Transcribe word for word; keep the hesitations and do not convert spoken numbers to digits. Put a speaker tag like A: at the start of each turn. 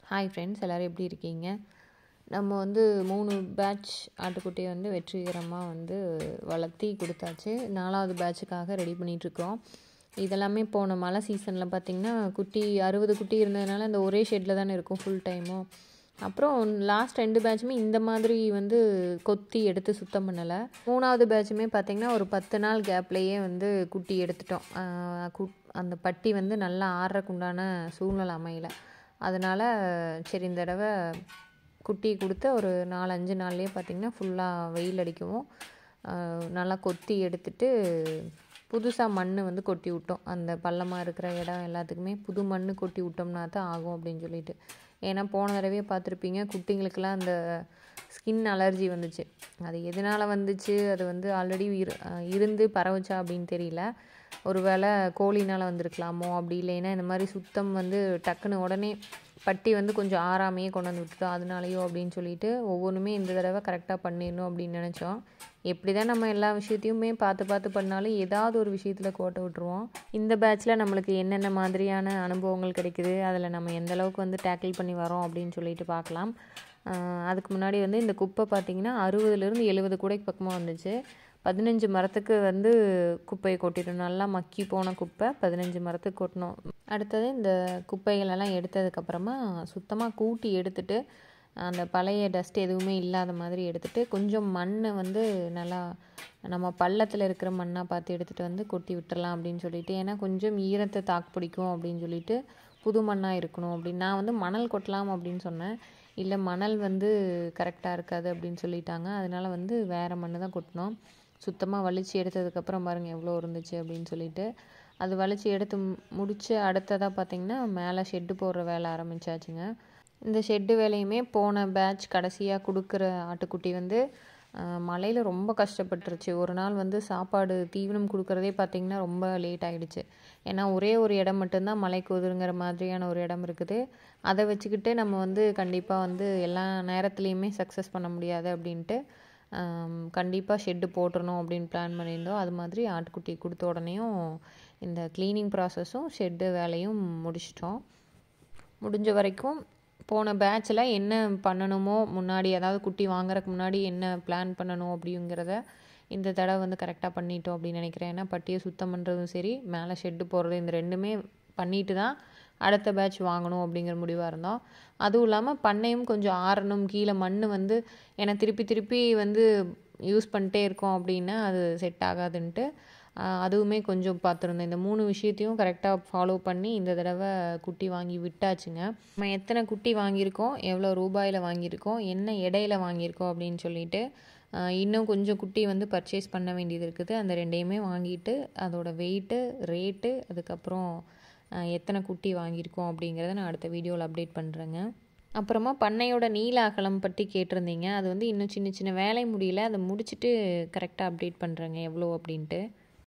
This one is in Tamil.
A: ஹாய் ஃப்ரெண்ட்ஸ், எல்லோரும் எப்படி இருக்கீங்க? நம்ம வந்து மூணு பேட்ச் ஆட்டுக்குட்டியை வந்து வெற்றிகரமாக வந்து வளர்த்தி கொடுத்தாச்சு. நாலாவது பேட்சுக்காக ரெடி பண்ணிகிட்ருக்கோம். இதெல்லாமே போன மழை சீசனில் பார்த்திங்கன்னா குட்டி அறுபது குட்டி இருந்ததுனால அந்த ஒரே ஷெட்டில் தானே இருக்கும் ஃபுல் டைமும். அப்புறம் லாஸ்ட் ரெண்டு பேட்சுமே இந்த மாதிரி வந்து கொத்தி எடுத்து சுத்தம் பண்ணலை. மூணாவது பேட்சுமே பார்த்திங்கன்னா ஒரு பத்து நாள் கேப்லேயே வந்து குட்டி எடுத்துட்டோம். குட் அந்த பட்டி வந்து நல்லா ஆடுறக்குண்டான சூழ்நிலை அமையலை. அதனால் சரி இந்த தடவை குட்டி கொடுத்து ஒரு நாலு அஞ்சு நாள்லேயே பார்த்திங்கன்னா ஃபுல்லாக வெயில் அடிக்கவும் நல்லா கொத்தி எடுத்துட்டு புதுசாக மண் வந்து கொட்டி விட்டோம். அந்த பள்ளமாக இருக்கிற இடம் எல்லாத்துக்குமே புது மண் கொட்டி விட்டோம்னா தான் ஆகும் அப்படின்னு சொல்லிட்டு. ஏன்னா போன தடவையே பார்த்துருப்பீங்க, குட்டிங்களுக்கெல்லாம் அந்த ஸ்கின் அலர்ஜி வந்துச்சு. அது எதனால் வந்துச்சு, அது வந்து ஆல்ரெடி இரு இருந்து பரவச்சா அப்படின்னு தெரியல. ஒரு வேளை கோழினால் வந்திருக்கலாமோ, அப்படி இல்லைன்னா இந்த மாதிரி சுத்தம் வந்து டக்குன்னு உடனே பட்டி வந்து கொஞ்சம் ஆறாமையே கொண்டு வந்து விட்டுட்டோம் அதனாலையோ அப்படின்னு சொல்லிட்டு ஒவ்வொன்றுமே இந்த தடவை கரெக்டாக பண்ணிடணும் அப்படின்னு நினச்சோம். எப்படி தான் நம்ம எல்லா விஷயத்தையுமே பார்த்து பார்த்து பண்ணாலும் ஏதாவது ஒரு விஷயத்தில் கோட்டை விட்டுருவோம். இந்த பேட்சில் நம்மளுக்கு என்னென்ன மாதிரியான அனுபவங்கள் கிடைக்குது, அதில் நம்ம எந்த அளவுக்கு வந்து டேக்கிள் பண்ணி வரோம் அப்படின்னு சொல்லிட்டு பார்க்கலாம். அதுக்கு முன்னாடி வந்து இந்த குப்பை பார்த்திங்கன்னா அறுபதுலேருந்து எழுபது கூடைக்கு பக்கமாக வந்துச்சு. பதினஞ்சு மரத்துக்கு வந்து குப்பையை கொட்டிட்டோம். நல்லா மக்கி போன குப்பை பதினஞ்சு மரத்துக்கு கொட்டினோம். அடுத்தது இந்த குப்பைகளெல்லாம் எடுத்ததுக்கப்புறமா சுத்தமாக கூட்டி எடுத்துட்டு அந்த பழைய டஸ்ட் எதுவுமே இல்லாத மாதிரி எடுத்துகிட்டு கொஞ்சம் மண்ணை வந்து நல்லா நம்ம பள்ளத்தில் இருக்கிற மண்ணாக பார்த்து எடுத்துகிட்டு வந்து கொட்டி விட்டுறலாம் அப்படின்னு சொல்லிட்டு. ஏன்னா கொஞ்சம் ஈரத்தை தாக்கு பிடிக்கும் அப்படின்னு சொல்லிட்டு புது மண்ணாக இருக்கணும் அப்படின்னு நான் வந்து மணல் கொட்டலாம் அப்படின்னு சொன்னேன். இல்லை மணல் வந்து கரெக்டாக இருக்காது அப்படின்னு சொல்லிட்டாங்க. அதனால் வந்து வேறு மண் தான் கொட்டினோம். சுத்தமாக வலித்து எடுத்ததுக்கப்புறம் பாருங்கள் எவ்வளோ இருந்துச்சு அப்படின்னு சொல்லிட்டு. அது வலித்து எடுத்து முடித்து அடுத்ததாக பார்த்திங்கன்னா மேலே ஷெட்டு போடுற வேலை ஆரம்பித்தாச்சுங்க. இந்த ஷெட்டு வேலையுமே போன பேட்ச் கடைசியாக கொடுக்குற ஆட்டுக்குட்டி வந்து மழையில் ரொம்ப கஷ்டப்பட்டுருச்சு. ஒரு நாள் வந்து சாப்பாடு தீவனம் கொடுக்குறதே பார்த்திங்கன்னா ரொம்ப லேட் ஆகிடுச்சு. ஏன்னா ஒரே ஒரு இடம் மட்டும்தான் மலைக்கு ஒதுருங்கிற மாதிரியான ஒரு இடம் இருக்குது. அதை வச்சுக்கிட்டு நம்ம வந்து கண்டிப்பாக வந்து எல்லா நேரத்துலேயுமே சக்ஸஸ் பண்ண முடியாது அப்படின்ட்டு கண்டிப்பாக ஷெட்டு போட்டுறணும் அப்படின்னு பிளான் பண்ணியிருந்தோம். அது மாதிரி ஆட்டுக்குட்டி கொடுத்த உடனேயும் இந்த க்ளீனிங் ப்ராசஸும் ஷெட்டு வேலையும் முடிச்சிட்டோம். முடிஞ்ச வரைக்கும் போன பேட்சில் என்ன பண்ணணுமோ முன்னாடி, அதாவது குட்டி வாங்குறதுக்கு முன்னாடி என்ன பிளான் பண்ணணும் அப்படிங்கிறத இந்த தடவை வந்து கரெக்டாக பண்ணிட்டோம் அப்படின்னு நினைக்கிறேன். ஏன்னா பட்டியை சுத்தம் பண்ணுறதும் சரி, மேலே ஷெட்டு போடுறது, இந்த ரெண்டுமே பண்ணிட்டு தான் அடுத்த பேட்ச் வாங்கணும் அப்படிங்கிற முடிவாக இருந்தோம். அதுவும் இல்லாமல் பண்ணையும் கொஞ்சம் ஆறணும், கீழே மண் வந்து ஏன்னா திருப்பி திருப்பி வந்து யூஸ் பண்ணிட்டே இருக்கோம் அப்படின்னா அது செட் ஆகாதுன்ட்டு அதுவுமே கொஞ்சம் பார்த்துருந்தேன். இந்த மூணு விஷயத்தையும் கரெக்டாக ஃபாலோ பண்ணி இந்த தடவை குட்டி வாங்கி விட்டாச்சுங்க. நம்ம எத்தனை குட்டி வாங்கியிருக்கோம், எவ்வளோ ரூபாயில் வாங்கியிருக்கோம், என்ன எடையில் வாங்கியிருக்கோம் அப்படின்னு சொல்லிட்டு இன்னும் கொஞ்சம் குட்டி வந்து பர்ச்சேஸ் பண்ண வேண்டியது இருக்குது. அந்த ரெண்டையுமே வாங்கிட்டு அதோட வெயிட்டு, ரேட்டு, அதுக்கப்புறம் எத்தனை குட்டி வாங்கியிருக்கோம் அப்படிங்கிறத நான் அடுத்த வீடியோவில் அப்டேட் பண்ணுறேங்க. அப்புறமா பண்ணையோட நீள அகலம் பற்றி கேட்டிருந்தீங்க. அது வந்து இன்னும் சின்ன சின்ன வேலை முடியல, அதை முடிச்சுட்டு கரெக்டாக அப்டேட் பண்ணுறேங்க எவ்வளோ அப்படின்ட்டு.